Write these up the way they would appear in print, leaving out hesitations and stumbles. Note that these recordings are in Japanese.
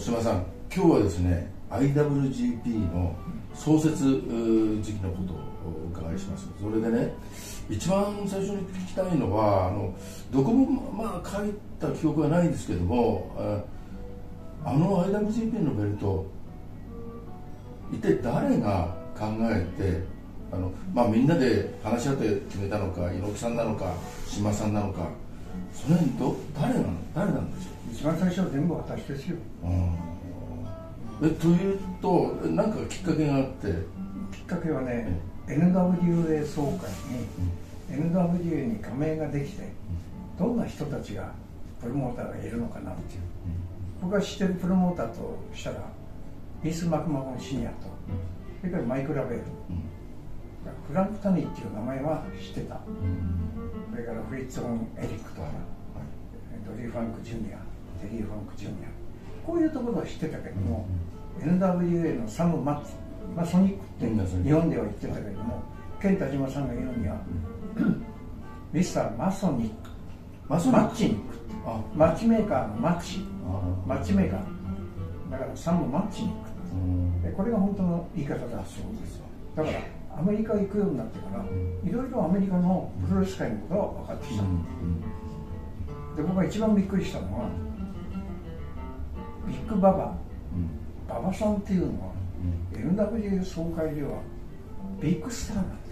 島さん、今日はですね IWGP の創設時期のことをお伺いします。それでね、一番最初に聞きたいのはどこも書いた記憶はないんですけども、IWGP のベルト一体誰が考えてみんなで話し合って決めたのか、猪木さんなのか島さんなのか、それに誰なんでしょう。 一番最初は全部私ですよ。 というと何かきっかけがあって。 きっかけはね、NWA 総会に、NWA に加盟ができて、どんな人たちがプロモーターがいるのかなっていう、僕が知ってるプロモーターとしたらビース・マクマホン・シニアと、それからマイク・ラベール、フランク・タニーっていう名前は知ってた、それからフリッツ・オン・エリックとか、ドリー・ファンク・ジュニア、テリー・ファンク・ジュニア、こういうところは知ってたけども、NWA のサム・マソニックって日本では言ってたけれども、健太島さんが言うには、ミスター・マソニック、マッチニック、マッチメーカーのマッチメーカーだからサム・マッチニック、これが本当の言い方だそうです。だからアメリカ行くようになってから、いろいろアメリカのプロレス界のことが分かってきた。で、僕が一番びっくりしたのはビッグ・ババさんっていうのは、NWA 総会ではビッグスターなんです。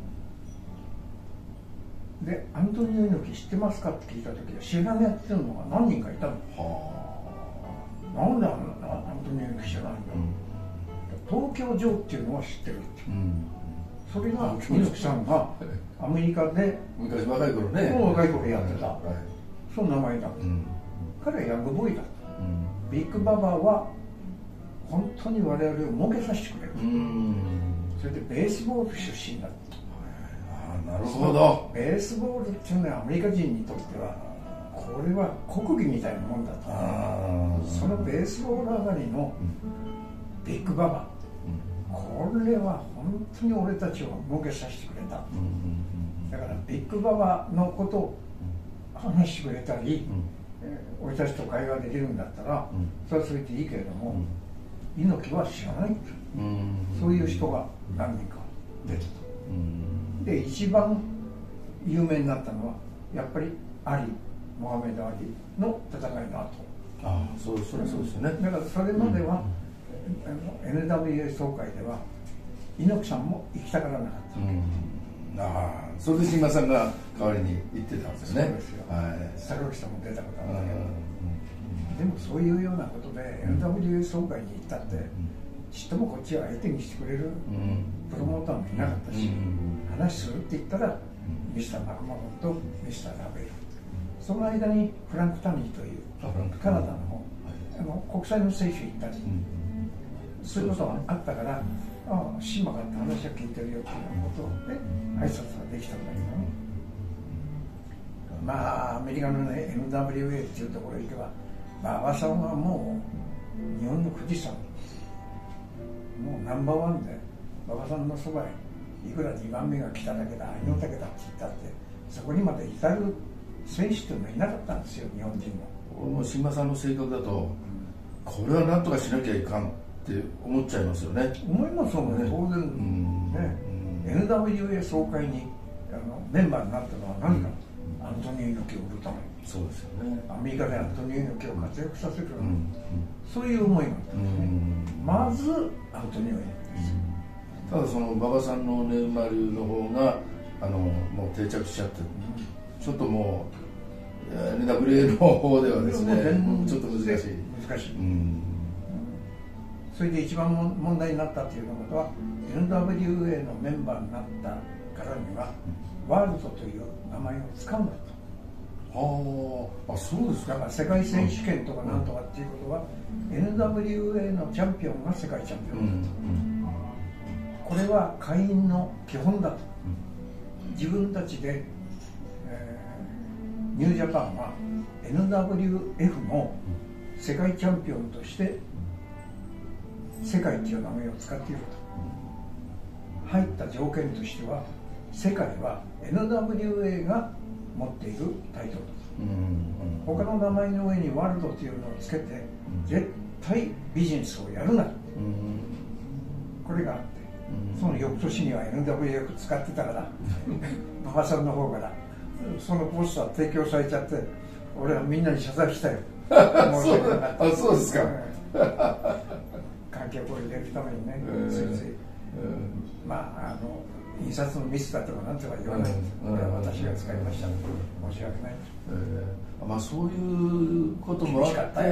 で、アントニオ猪木知ってますかって聞いた時は知らないやってるのが何人かいたの。なんでアントニオ猪木知らないんだ、東京ジョーっていうのは知ってるって、それが猪木さんがアメリカで昔若い頃ね、 若い頃やってた、その名前だった、彼はヤングボーイだった、ビッグババは本当に我々を儲けさせてくれる、それでベースボール出身だった。 なるほど。 ベースボールっていうのはアメリカ人にとってはこれは国技みたいなもんだと。そのベースボール上がりのビッグババ、これは本当に俺たちを儲けさせてくれた、だからビッグババのことを話してくれたり、俺たちと会話できるんだったら、それはそれでいいけれども、猪木は知らない、そういう人が何人か出てた。で、一番有名になったのはやっぱりモハメド・アリの戦いの後。 そうですよね。 だからそれまでは、NWA 総会では猪木さんも行きたがらなかったわけ。 それで島さんが代わりに行ってたんですね。 そうですよ。坂口さんも出たことあるんだけど、でもそういうようなことで NWA 総会に行ったって、ちっともこっちは相手にしてくれるプロモーターもいなかったし、話するって言ったらミスター・マクマホンとミスター・ラベル、その間にフランク・タニーというカナダの国際の選手行ったり、そういうことがあったから、シマがって話は聞いてるよっていうことで挨拶ができたんだけどね。アメリカのね NWA っていうところへ行けば、馬場さんはもう日本の富士山、もうナンバーワンで、馬場さんのそばへいくら2番目が来ただけだ、愛の丈だって言ったって、そこにまで至る選手というのはいなかったんですよ、日本人も。 もう島さんの性格だと、これはなんとかしなきゃいかんって思っちゃいますよね。 思いますもんね、当然ね。NWA 総会にメンバーになったのは何か、アントニオ猪木を売るために。 そうですよね。 アメリカでアントニオ猪木を活躍させる、そういう思いがあったんですね。まずアントニオ猪木です。 ただその馬場さんのネイマールの方がもう定着しちゃって、ちょっともう NWA の方ではですね、ちょっと難しい。 それで一番問題になったというようなことは、 NWA のメンバーになったからには、ワールドという名前を使うんだと。 そうですか。 だから世界選手権とかなんとかっていうことは、NWA のチャンピオンが世界チャンピオンだと、これは会員の基本だと、自分たちで、ニュージャパンは NWF の世界チャンピオンとして世界っていう名前を使っていると。入った条件としては、世界は NWA が持っているタイトルだと。他の名前の上にワールドというのをつけて絶対ビジネスをやるな、これがあって、その翌年には NWF 使ってたから馬場さんの方からそのポスター提供されちゃって、俺はみんなに謝罪したよそうですか観客を入れるためにね、ついつい、まあ印刷のミスだとかなんとか言わない、これは私が使いましたので申し訳ない、 まあそういうこともあって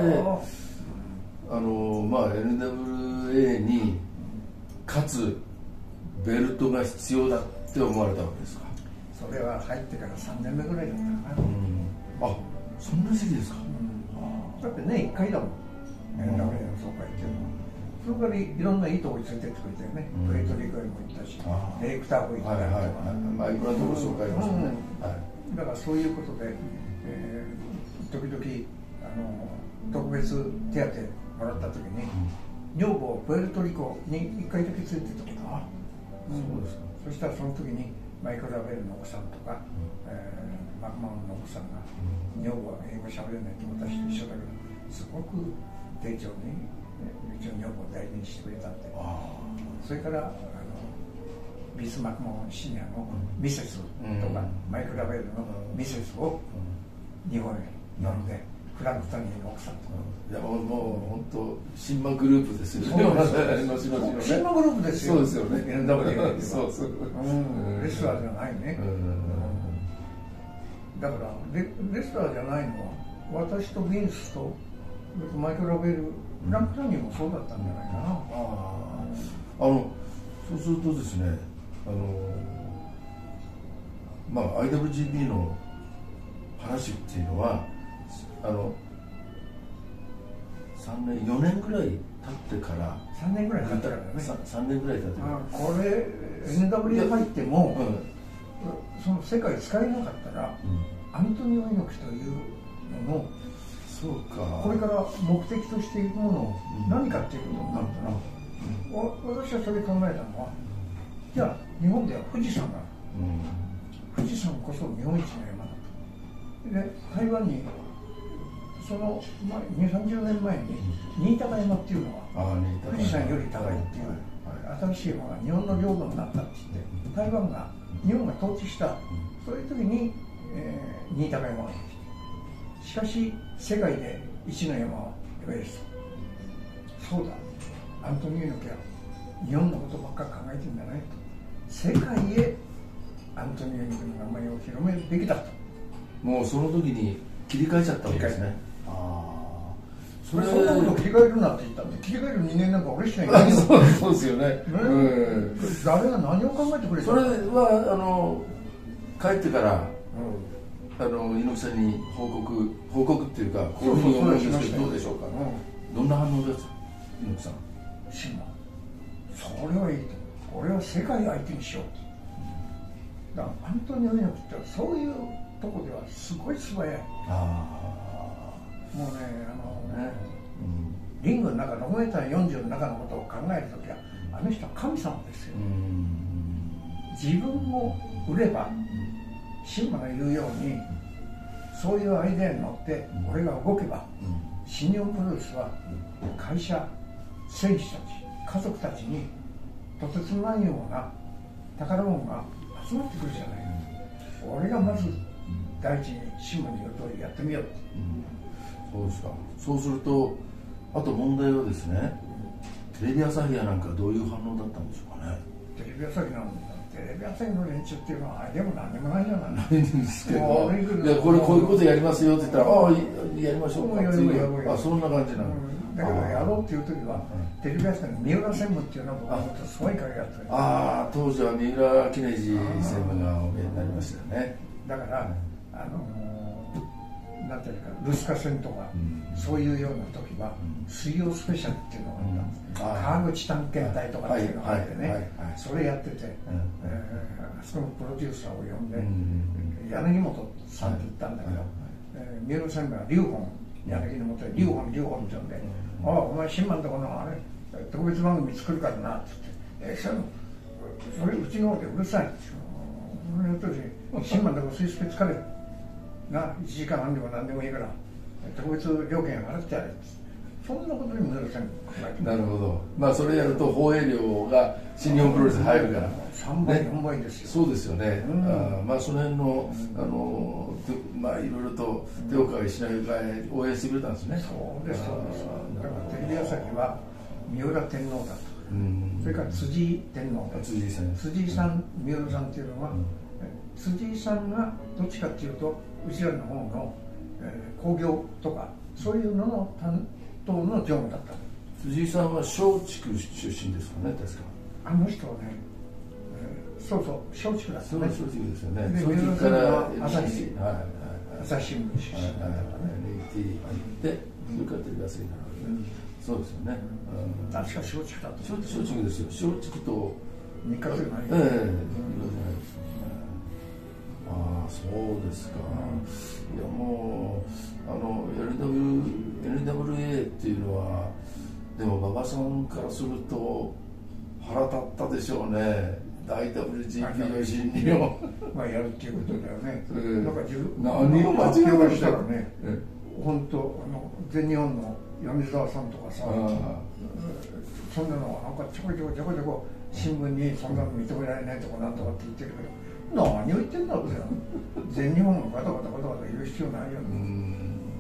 、NWA に勝つベルトが必要だって思われたわけですか。 それは入ってから3年目ぐらいだったかな、 あ、そんな時期ですか。 だってね、1回だもん、NWA の総会っていうのは。それからいろんないいとこに連れてってくれたよね、プレートリコへも行ったし、レイクターフ行ったりとか、 いくらでも紹介しますよね。 だからそういうことで、時々特別手当もらった時に、女房をプエルトリコに1回だけ連れてったことが、そうですか。そしたらその時にマイク・ラベルの奥さんとか、マクマンの奥さんが、女房は英語しゃべれないと私と一緒だけど、すごく丁重にうちの女房を大事にしてくれたんで、それからビス・マクモンシニアのミセスとか、マイク・ラベルのミセスを日本へ呼んで、フランク・タニーの奥さんとか、 いやもう本当シンマグループですよね。 シンマグループですよ。 そうですよね。 NWA そうそう。 レスラーじゃないね。だからレスラーじゃないのは私とビンスとマイク・ラベル、フランク・タニーもそうだったんじゃないかな。 そうするとですね、IWGP の話っていうのは4年ぐらい経ってから 3年ぐらい経ってからね。 3年ぐらい経ってからこれ NWA 入っても、その世界使えなかったら、アントニオ猪木というののそうか、 これから目的としていくものを何かっていうことになったら、私はそれ考えたのは、じゃあ日本では富士山がある、富士山こそ日本一の山だと。で台湾にその前20-30年前に新高山っていうのは富士山より高いっていう新しい山が日本の領土になったって言って、台湾が日本が統治した、そういう時に、新高山ができて、しかし世界で一の山はエベレスト。そうだ、アントニオ猪木は日本のことばっかり考えてるんじゃないと、世界へアントニオ猪木の名前を広めるべきだと。 もうその時に切り替えちゃったわけですね。 そんなこと切り替えるなって言ったんで、切り替える人間なんか俺しかいないよ。 そうですよね。 誰が何を考えてくれたそれは帰ってから猪木さんに報告っていうか、こういうふうに思うんですけどどうでしょうか。どんな反応ですか、猪木さん。 シンマ、それはいいと、俺は世界相手にしようと。だからアントニオ猪木ってそういうとこではすごい素早い。もうね、リングの中、6メーター40の中のことを考えるときは、あの人は神様ですよ。自分も売れば、シンマが言うように、そういうアイデアに乗って、俺が動けば、新日本プロレスは会社、選手たち、家族たちに、とてつもないような宝物が集まってくるじゃない。俺がまず第一にシンマに言う通りやってみよう。 そうですか。そうすると、あと問題はですね、テレビ朝日やなんかどういう反応だったんでしょうかね。 テレビ朝日なんだ。テレビ朝日の連中っていうのはあれでも何でもないじゃない。 ないんですけど、いやこれこういうことやりますよって言ったら、ああやりましょうかっていう、そんな感じなの。 だけどやろうっていう時は、テレビ朝日の三浦専務っていうのは僕はすごい影があった。 当時は三浦杵治専務がお見えになりましたよね。 だからなんていうかルスカ戦とか、そういうような時は水曜スペシャルっていうのがあったんです。川口探検隊とかっていうのがあってね、それやってて、あそこのプロデューサーを呼んで、柳本さんって言ったんだけど、三浦専務が劉本、柳のもとで劉本って呼んで、お前新馬のところのあれ特別番組作るからなって言って、それうちの方でうるさいって言うと、新馬のところスイスペ疲れな、1時間半でも何でもいいから特別料金払ってやれってそんなことに無駄せん。 なるほど。まあそれやると放映料が新日本プロレスに入るから。 3倍、4倍ですよ。 そうですよね。まあその辺のまあいろいろと手を変え品を変え応援してくれたんですね。 そうですそうです。だからテレビ朝日は三浦天皇だと。それから辻天皇。辻井さん、三浦さんっていうのは、辻井さんがどっちかっていうとうちらの方の興行とかそういうのの担当の常務だった。 辻井さんは松竹出身ですかね、確か。 あの人はね、そうそう松竹だったね。 松竹ですよね。 で三浦さんは朝日新聞出身だからね。NT 入ってそれからテレビ朝日になるわけで。そうですよね。 確か松竹だと。 松竹ですよ。松竹と日課じゃない。 ああ、そうですか。いやもうLWA っていうのはでも馬場さんからすると腹立ったでしょうね。IWGPの新日本まあやるっていうことだよね。なんか何を間違えましたらね。 本当全日本の米沢さんとかさ、そんなのはなんかちょこちょこ新聞にそんなの認められないとかなんとかって言ってるけど、何を言ってんだろうよ。全日本のガタガタ言う必要ないよね。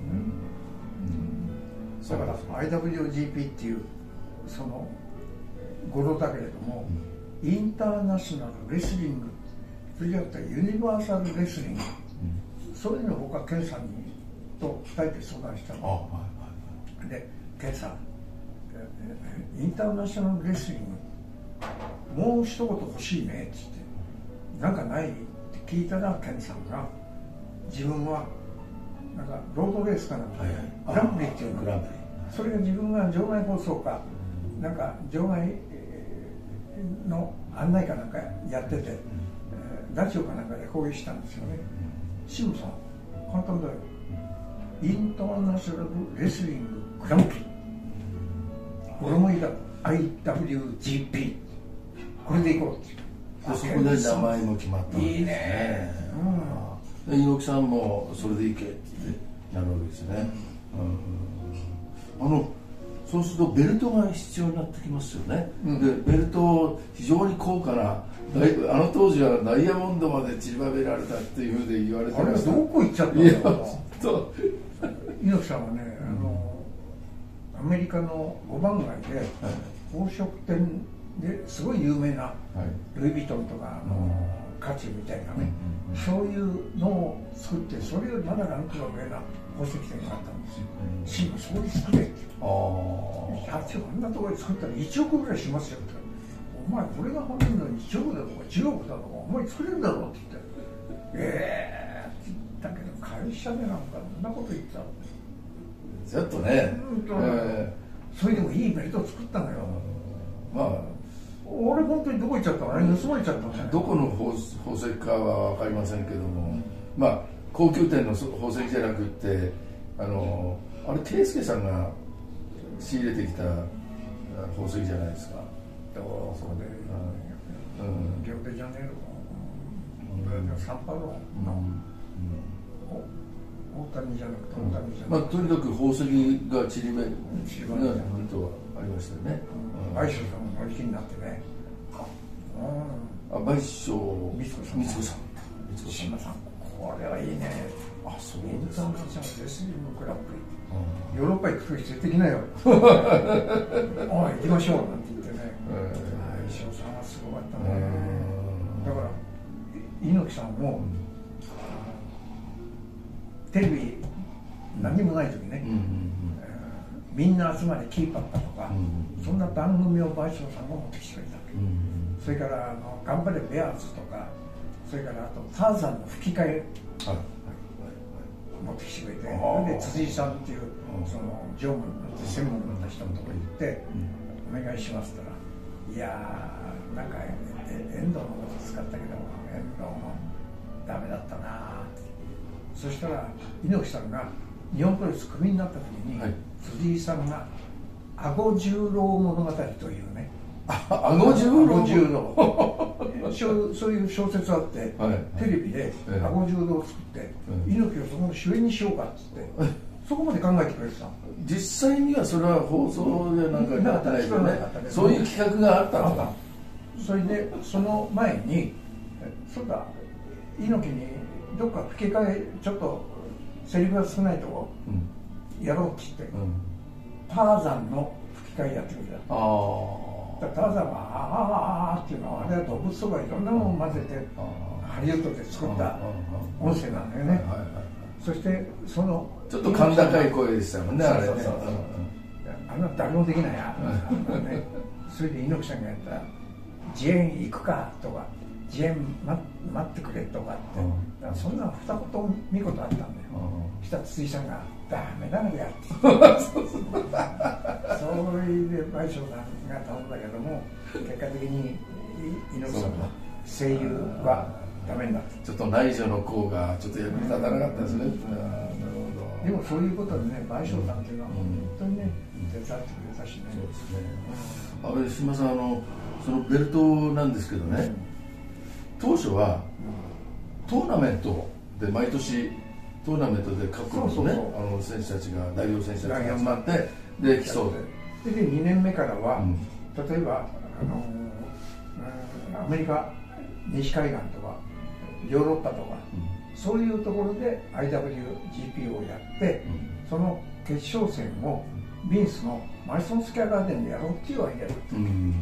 だから IWGP っていうその語呂だけれども、インターナショナルレスリング、それじゃなくてユニバーサルレスリング、そういうのを僕はケンさんにと2人で相談したの。で、ケンさん、インターナショナルレスリングもう一言欲しいねって言って、なんかないって聞いたら、ケンさんが自分はなんかロードレースかなんかグランプリっていうのが、それが自分が場外放送かなんか場外の案内かなんかやってて、ラジオかなんかで講義したんですよね。シムさん簡単だよ、インターナショナルレスリンググランプリ、俺もいいだろ、 IWGP これでいこうって。 そこで名前も決まったんですね。 いいね。 猪木さんもそれでいけってなるわけですね。そうするとベルトが必要になってきますよね。でベルト非常に高価な、あの当時はダイヤモンドまで散りばめられたっていうふうで言われてました。 あれどこ行っちゃったんだろう。 猪木さんはね、アメリカの5番街で宝飾店ですごい有名なルイ・ヴィトンとかカチューみたいなね、そういうのを作って、それよりまだランクが上な宝石店があったんですよ。シムそれ作れって、社長あんなところで作ったら1億ぐらいしますよって、お前これが本人の1億だとか10億だとかお前作れるんだろうって言って、って言ったけど会社でなんかそんなこと言ったらちょっとね、 それでもいいベルトを作ったのよ。俺本当にどこ行っちゃったの、あれ盗まれちゃったの。 どこの宝石かは分かりませんけども、高級店の宝石じゃなくってあれ圭介さんが仕入れてきた宝石じゃないですか。 そこでリオデジャネイロ、サンパウロの大谷じゃなくて大谷じゃなくて、 とにかく宝石が散りばめるとはありましたよね。 賠償さんも乗り気になってね、 賠償光子さん、 島さん、これはいいね。 そうインターナショナルレスリンググランプリ、ヨーロッパ行くとき連れてきなよ行きましょうなんて言ってね、賠償さんはすごかったね。だから猪木さんもテレビ何もない時ね、みんな集まりキーパッパとか、そんな番組を賠償さんが持ってきてくれたわけ。それから頑張れベアーズとか、それからあとターザンの吹き替え持ってきてくれて、で辻井さんっていうその常務専門の人のところに行って「お願いします」って言ったら「いやーなんか遠藤のこと使ったけど遠藤もダメだったな」って。そしたら猪木さんが日本プロレスクビになった時に、辻井さんが「阿児十郎物語」というね、 阿児十郎そういう小説あって、テレビで阿児十郎を作って、猪木をそこの主演にしようかっつってそこまで考えてくれてた。 実際にはそれは放送でなんかやってないけどね、そういう企画があったのか。 それでその前にそうだ、猪木にどっか吹き替えちょっとセリフが少ないとこやろうって言って、ターザンの吹き替えやってくれた。ターザンはあーっていうのはあれは動物とかいろんなものを混ぜてハリウッドで作った音声なんだよね。そしてそのちょっと甲高い声でしたもんね、あれね。 あんな誰もできないや、それで猪木さんがやった「ジェーン行くか」とか「ジェーン待ってくれ」とかって、そんな二言見事あったんだよ。した筒井さんが「ダメだねや」ってそれで倍賞さんが頼んだけども、結果的に猪木さんの声優はダメになった。 ちょっと内助の功がちょっと役に立たなかったですね。 でもそういうことでね、倍賞さんっていうのは本当にね、手伝ってくれたしね。 そうですね。あれ、島さん、そのベルトなんですけどね、当初はトーナメントで毎年トーナメントで各国のね、選手たちが代表選手たちが集まってで競う。 で2年目からは、例えばアメリカ西海岸とかヨーロッパとか、そういうところで IWGP をやって、その決勝戦をビンスのマイソンスキャアガーデンでやろうっていうアイデアだった。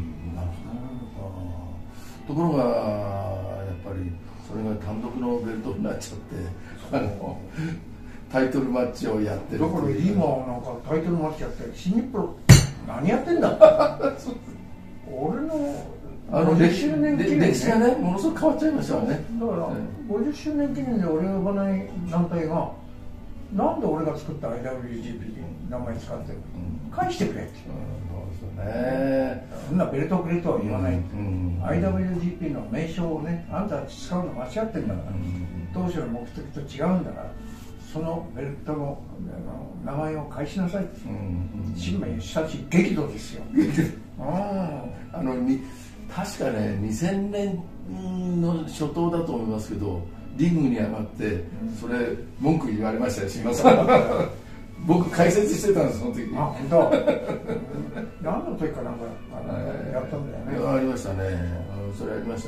ところがやっぱりそれが単独のベルトになっちゃってタイトルマッチをやってる。 だから今なんかタイトルマッチやって新日プロ何やってんだ俺の50周年記念、 歴史がねものすごく変わっちゃいましたよね。 だから50周年記念で俺が呼ばない団体がなんで俺が作った IWGP に名前使ってるの、返してくれって。 そうですよね。 そんなベルトくれとは言わないって、IWGP の名称をね、あんたたち使うの間違ってんだから、当初の目的と違うんだから、そのベルトの名前を返しなさいって、新聞したち激怒ですよ。 確かね2000年の初頭だと思いますけど、リングに上がってそれ文句言われましたよ、島さん。僕解説してたんです、その時に。 あ、本当。何の時かなんかやったんだよね。 ありましたね。それありました。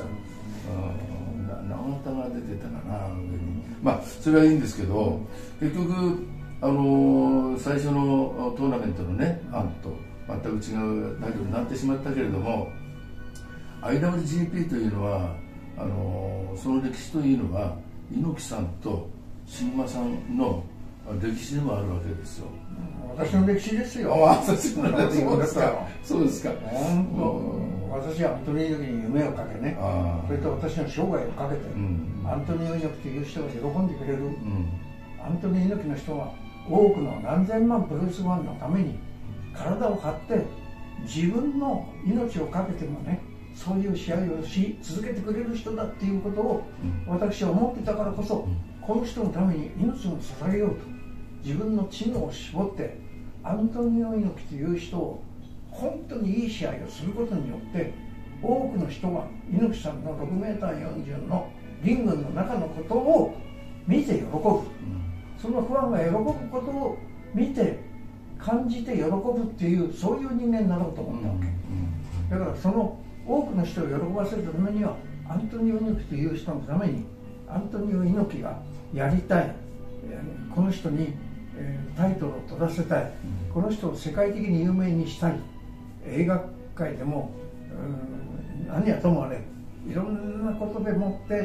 永田が出てたかな、上に。まあそれはいいんですけど、結局最初のトーナメントのね案と全く違うタイトルになってしまったけれども、IWGP というのはその歴史というのは猪木さんと新馬さんの歴史でもあるわけですよ。 私の歴史ですよ。 私の歴史ですか。そうですか。 私はアントニオ猪木に夢をかけね、それと私の生涯をかけて、アントニオ猪木という人が喜んでくれる、アントニオ猪木の人は多くの何千万プロレスファンのために体を張って自分の命をかけてもね、そういう試合をし続けてくれる人だっていうことを私は思ってたからこそ、この人のために命を捧げようと自分の知能を絞ってアントニオ猪木という人を本当にいい試合をすることによって多くの人が猪木さんの 6m40 のリングの中のことを見て喜ぶ、そのファンが喜ぶことを見て感じて喜ぶっていう、そういう人間になろうと思ったわけ。だからその多くの人を喜ばせるためにはアントニオ猪木という人のためにアントニオ猪木がやりたい、この人にタイトルを取らせたい、この人を世界的に有名にしたい、映画界でも何やともあれいろんなことでもって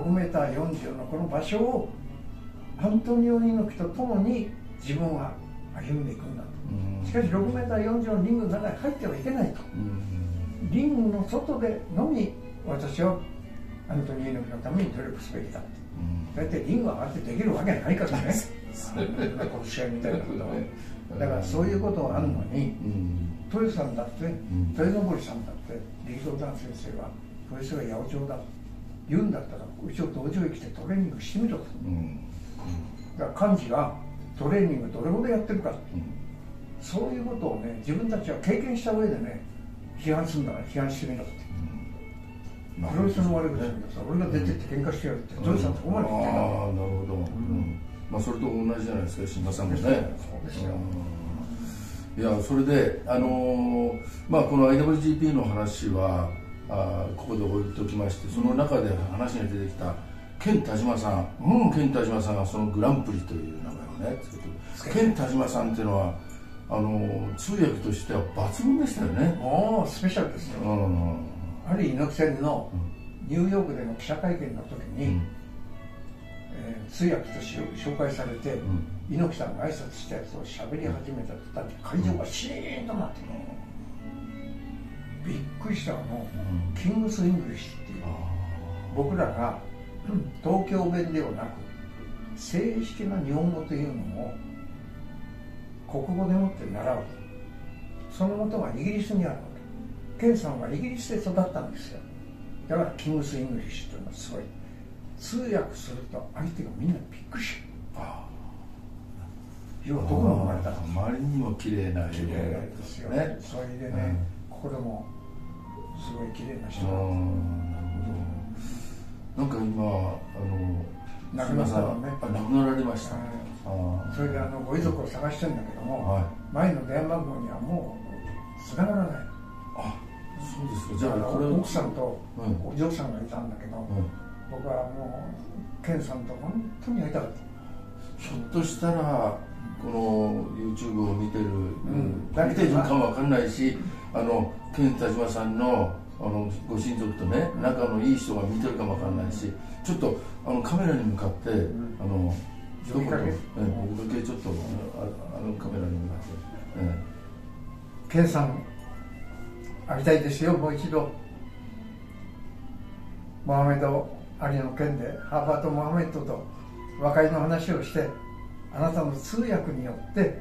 6m40 のこの場所をアントニオ猪木と共に自分は歩んでいくんだと。しかし 6m40 のリングの中に入ってはいけないと、リングの外でのみ私はアントニオ猪木のために努力すべきだって。だってリング上がってできるわけないからねこの試合みたいなことは。だからそういうことがあるのに、豊さんだって豊登さんだって力道山先生はこれそれが八百長だ言うんだったらうちを道場へ来てトレーニングしてみろと。だから幹事がトレーニングどれほどやってるか、そういうことをね自分たちは経験した上でね批判するんだから批判してみろって。プロレスの悪口なんだから俺が出てって喧嘩してやるって豊さんそこまで言ってんだ。 なるほど。 まあ、それと同じじゃないですか、新馬さんもね。 そうですよ。 いや、それで、まあ、この IWGP の話はここで置いときまして、その中で話が出てきたケン田島さん、ケン田島さんがそのグランプリという名前をねつけて、ケン田島さんっていうのは通訳としては抜群でしたよね。 もうスペシャルですよ。ある猪木戦のニューヨークでの記者会見の時に、通訳として紹介されて、猪木さんが挨拶したやつを喋り始めた途端に会場がシーンとなって、びっくりしたキングス・イングリッシュっていう、僕らが東京弁ではなく正式な日本語というのを国語でもって習う。その元がイギリスにあるわけ。ケンさんはイギリスで育ったんですよ。だからキングス・イングリッシュというのはすごい。通訳すると相手がみんなびっくりし要はどこの生まれたの。 あまりにも綺麗な綺麗ですよね。それでね、心もすごい綺麗な人。 なんか今亡くなったのね。 亡くなられました。 それでご遺族を探してるんだけども、前の電話番号にはもう繋がらない。 そうですか。じゃあこれ奥さんとお嬢さんがいたんだけど、僕はもうケンさんと本当に会いたかった。 ひょっとしたらこの YouTube を見てる、見てるかもわかんないし、ケン田島さんのご親族とね、仲のいい人が見てるかもわかんないし、ちょっとカメラに向かって一言呼びかけ、ちょっとカメラに向かって、 ケンさん会いたいですよ。もう一度モハメド・アリの件でハーバート・モハメッドと和解の話をして、あなたの通訳によって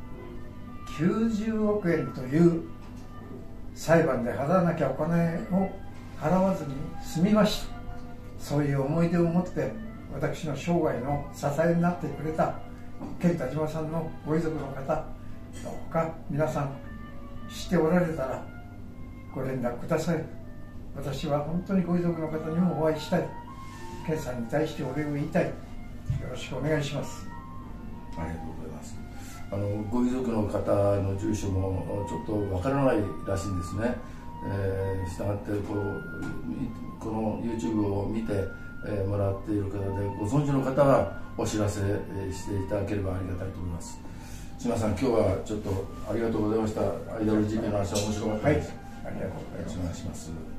90億円という裁判で払わなきゃお金を払わずに済みました。そういう思い出を持って私の生涯の支えになってくれたケン田島さんのご遺族の方、どうか皆さん知っておられたらご連絡ください。私は本当にご遺族の方にもお会いしたい。ケンさんに対してお礼を言いたい。よろしくお願いします。 ありがとうございます。ご遺族の方の住所もちょっとわからないらしいんですね。したがってこの YouTube を見てもらっている方でご存知の方はお知らせしていただければありがたいと思います。すみません、今日はちょっとありがとうございました。IWGPの話は面白かったです。 ありがとうございます。 お願いします。